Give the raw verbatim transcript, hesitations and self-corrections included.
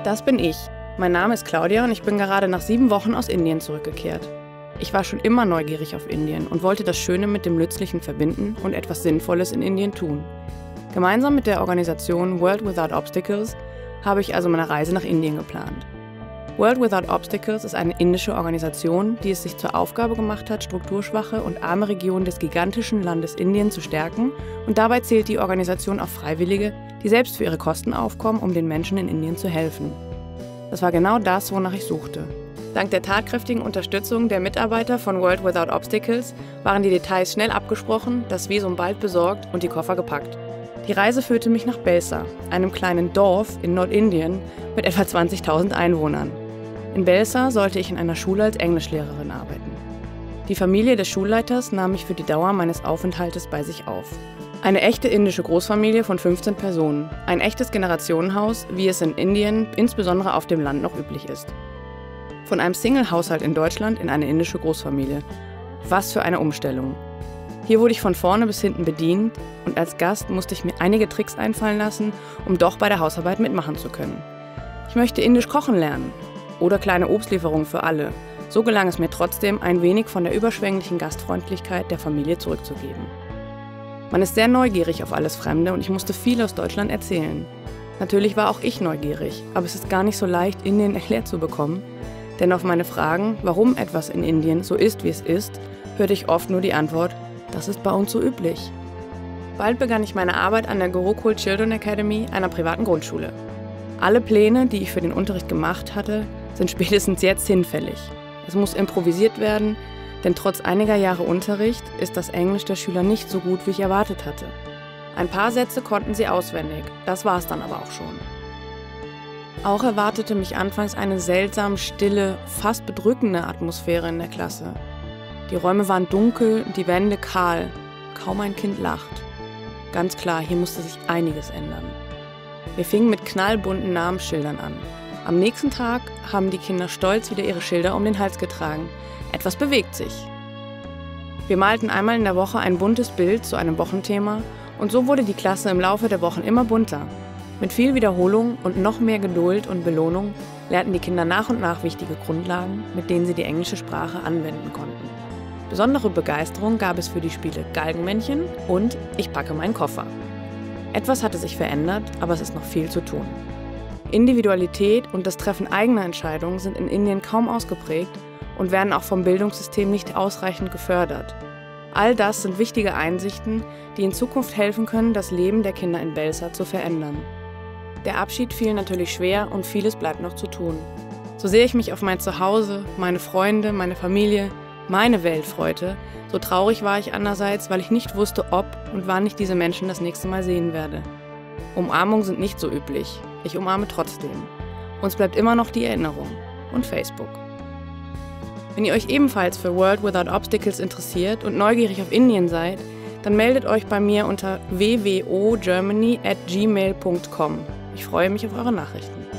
Das bin ich. Mein Name ist Claudia und ich bin gerade nach sieben Wochen aus Indien zurückgekehrt. Ich war schon immer neugierig auf Indien und wollte das Schöne mit dem Nützlichen verbinden und etwas Sinnvolles in Indien tun. Gemeinsam mit der Organisation World Without Obstacles habe ich also meine Reise nach Indien geplant. World Without Obstacles ist eine indische Organisation, die es sich zur Aufgabe gemacht hat, strukturschwache und arme Regionen des gigantischen Landes Indien zu stärken, und dabei zählt die Organisation auf Freiwillige, die selbst für ihre Kosten aufkommen, um den Menschen in Indien zu helfen. Das war genau das, wonach ich suchte. Dank der tatkräftigen Unterstützung der Mitarbeiter von World Without Obstacles waren die Details schnell abgesprochen, das Visum bald besorgt und die Koffer gepackt. Die Reise führte mich nach Belsa, einem kleinen Dorf in Nordindien mit etwa zwanzigtausend Einwohnern. In Belsa sollte ich in einer Schule als Englischlehrerin arbeiten. Die Familie des Schulleiters nahm mich für die Dauer meines Aufenthaltes bei sich auf. Eine echte indische Großfamilie von fünfzehn Personen, ein echtes Generationenhaus, wie es in Indien, insbesondere auf dem Land, noch üblich ist. Von einem Single-Haushalt in Deutschland in eine indische Großfamilie. Was für eine Umstellung. Hier wurde ich von vorne bis hinten bedient und als Gast musste ich mir einige Tricks einfallen lassen, um doch bei der Hausarbeit mitmachen zu können. Ich möchte indisch kochen lernen oder kleine Obstlieferungen für alle. So gelang es mir trotzdem, ein wenig von der überschwänglichen Gastfreundlichkeit der Familie zurückzugeben. Man ist sehr neugierig auf alles Fremde und ich musste viel aus Deutschland erzählen. Natürlich war auch ich neugierig, aber es ist gar nicht so leicht, Indien erklärt zu bekommen, denn auf meine Fragen, warum etwas in Indien so ist, wie es ist, hörte ich oft nur die Antwort: Das ist bei uns so üblich. Bald begann ich meine Arbeit an der Gurukul Children Academy, einer privaten Grundschule. Alle Pläne, die ich für den Unterricht gemacht hatte, sind spätestens jetzt hinfällig. Es muss improvisiert werden, denn trotz einiger Jahre Unterricht ist das Englisch der Schüler nicht so gut, wie ich erwartet hatte. Ein paar Sätze konnten sie auswendig, das war es dann aber auch schon. Auch erwartete mich anfangs eine seltsam stille, fast bedrückende Atmosphäre in der Klasse. Die Räume waren dunkel und die Wände kahl. Kaum ein Kind lacht. Ganz klar, hier musste sich einiges ändern. Wir fingen mit knallbunten Namensschildern an. Am nächsten Tag haben die Kinder stolz wieder ihre Schilder um den Hals getragen. Etwas bewegt sich. Wir malten einmal in der Woche ein buntes Bild zu einem Wochenthema und so wurde die Klasse im Laufe der Wochen immer bunter. Mit viel Wiederholung und noch mehr Geduld und Belohnung lernten die Kinder nach und nach wichtige Grundlagen, mit denen sie die englische Sprache anwenden konnten. Besondere Begeisterung gab es für die Spiele Galgenmännchen und Ich packe meinen Koffer. Etwas hatte sich verändert, aber es ist noch viel zu tun. Individualität und das Treffen eigener Entscheidungen sind in Indien kaum ausgeprägt und werden auch vom Bildungssystem nicht ausreichend gefördert. All das sind wichtige Einsichten, die in Zukunft helfen können, das Leben der Kinder in Belsa zu verändern. Der Abschied fiel natürlich schwer und vieles bleibt noch zu tun. So sehr ich mich auf mein Zuhause, meine Freunde, meine Familie, meine Welt freute, so traurig war ich andererseits, weil ich nicht wusste, ob und wann ich diese Menschen das nächste Mal sehen werde. Umarmungen sind nicht so üblich. Ich umarme trotzdem. Uns bleibt immer noch die Erinnerung. Und Facebook. Wenn ihr euch ebenfalls für World Without Obstacles interessiert und neugierig auf Indien seid, dann meldet euch bei mir unter w w o germany at gmail punkt com. Ich freue mich auf eure Nachrichten.